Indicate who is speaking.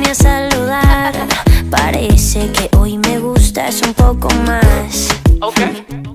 Speaker 1: a saludar. Parece que hoy me gustas un poco más.
Speaker 2: Ok.